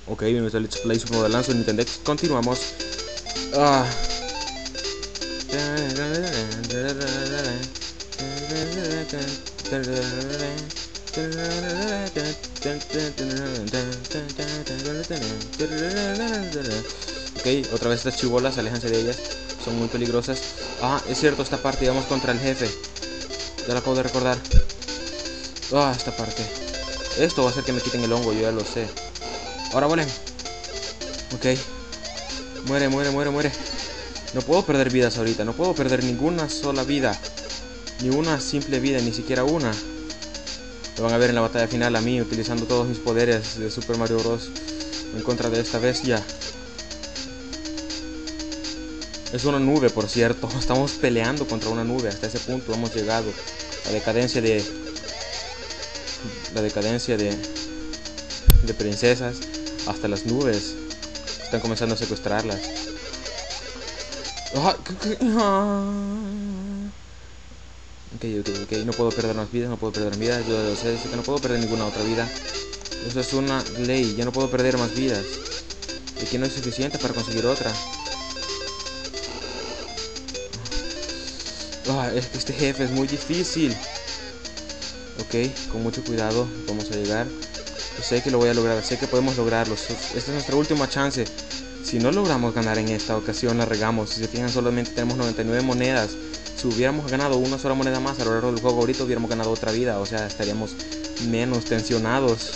Ok, bienvenidos al Let's Play Super Mario Land en Nintendo X. Continuamos. Ah. Ok, otra vez estas chibolas, aléjense de ellas. Son muy peligrosas. Ah, es cierto, esta parte íbamos contra el jefe. Ya la acabo de recordar. Ah, esta parte. Esto va a hacer que me quiten el hongo, yo ya lo sé. Ahora vuelen. Ok. Muere, muere, muere, muere. No puedo perder vidas ahorita. No puedo perder ninguna sola vida. Ni una simple vida, ni siquiera una. Lo van a ver en la batalla final a mí, utilizando todos mis poderes de Super Mario Bros. En contra de esta bestia. Es una nube, por cierto. Estamos peleando contra una nube. Hasta ese punto hemos llegado. La decadencia de princesas. Hasta las nubes están comenzando a secuestrarlas. Ok, no puedo perder más vidas, no puedo perder vidas. Yo lo sé que no puedo perder ninguna otra vida. Eso es una ley, ya no puedo perder más vidas. Y aquí no es suficiente para conseguir otra. Este jefe es muy difícil. Ok, con mucho cuidado vamos a llegar. Yo sé que lo voy a lograr, sé que podemos lograrlo. Esta es nuestra última chance. Si no logramos ganar en esta ocasión, la regamos. Si se fijan, solamente tenemos 99 monedas. Si hubiéramos ganado una sola moneda más a lo largo del juego, ahorita hubiéramos ganado otra vida. O sea, estaríamos menos tensionados.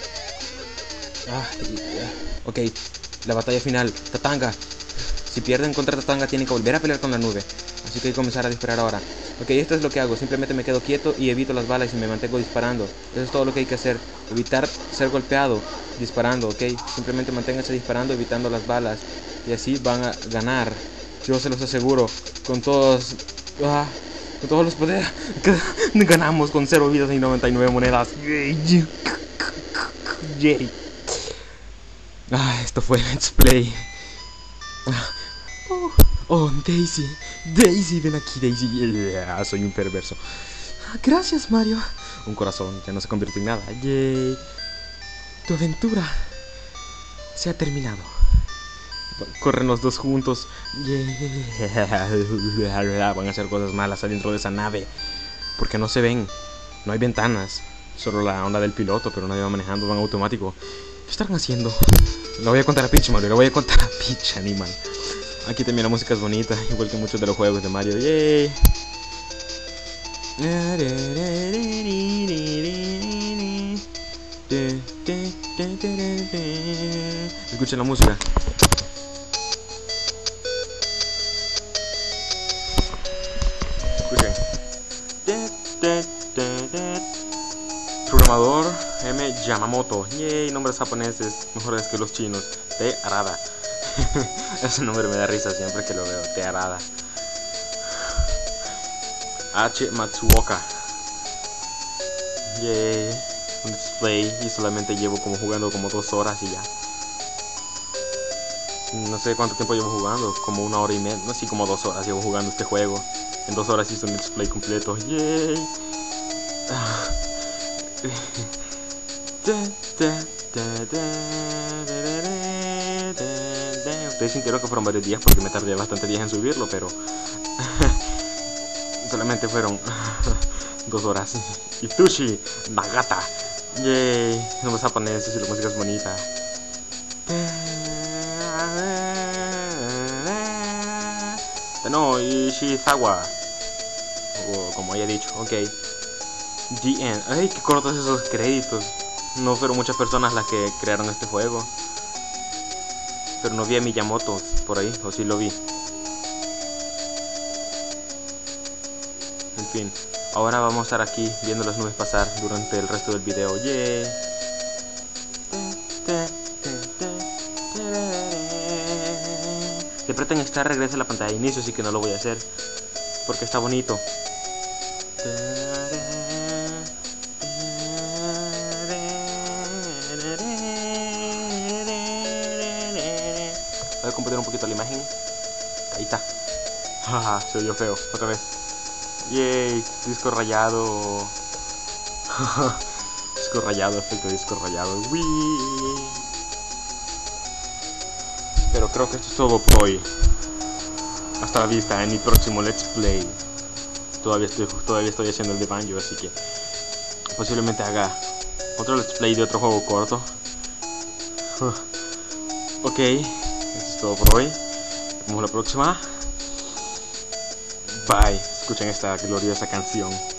Ok, la batalla final. Tatanga. Si pierden contra Tatanga, tienen que volver a pelear con la nube. Así que hay que comenzar a disparar ahora. Ok, esto es lo que hago. Simplemente me quedo quieto y evito las balas y me mantengo disparando. Eso es todo lo que hay que hacer. Evitar ser golpeado disparando, ok. Simplemente manténganse disparando, evitando las balas. Y así van a ganar. Yo se los aseguro. Con todos los poderes. Ganamos con 0 vidas y 99 monedas. Yay. Esto fue Let's Play. Oh, Daisy. Daisy, ven aquí, Daisy. Soy un perverso. Gracias, Mario. Un corazón ya no se convierte en nada. Yay. Tu aventura se ha terminado. Corren los dos juntos. Yay. Van a hacer cosas malas adentro de esa nave. Porque no se ven. No hay ventanas. Solo la onda del piloto, pero nadie va manejando, van automático. ¿Qué estarán haciendo? Lo voy a contar a Peach, Mario. Lo voy a contar a Peach, animal. Aquí también la música es bonita, igual que muchos de los juegos de Mario. Yay. Escuchen la música. Escuchen. Programador M. Yamamoto. Yay, nombres japoneses mejores que los chinos. T. Arada. Ese nombre me da risa siempre que lo veo. T. Arada. H. Matsuoka. Yay. Un display. Y solamente llevo jugando como 2 horas y ya. No sé cuánto tiempo llevo jugando. Como 1 hora y media. No, sí, como 2 horas llevo jugando este juego. En 2 horas hice un display completo. Yay. Ustedes sintieron que fueron varios días porque me tardé bastante días en subirlo, pero solamente fueron 2 horas. Itushi Nagata. Yay. Nombres japoneses y la música es bonita. No, Ishizawa, o como haya dicho. Ok. The End. Ay, qué cortos esos créditos. No fueron muchas personas las que crearon este juego. Pero no vi a Miyamoto por ahí, o sí lo vi. En fin, ahora vamos a estar aquí viendo las nubes pasar durante el resto del video. Yay. Si apretan Star regresa a la pantalla de inicio, así que no lo voy a hacer porque está bonito. Voy a componer un poquito la imagen. Ahí está. Jaja, se oyó feo. Otra vez. Yay, disco rayado. Disco rayado, efecto disco rayado. Wii. creo que esto es todo por hoy. Hasta la vista en mi próximo Let's Play. Todavía estoy haciendo el de Banjo, así que posiblemente haga otro Let's Play de otro juego corto. Ok, esto es todo por hoy. Nos vemos la próxima. Bye. Escuchen esta gloriosa canción.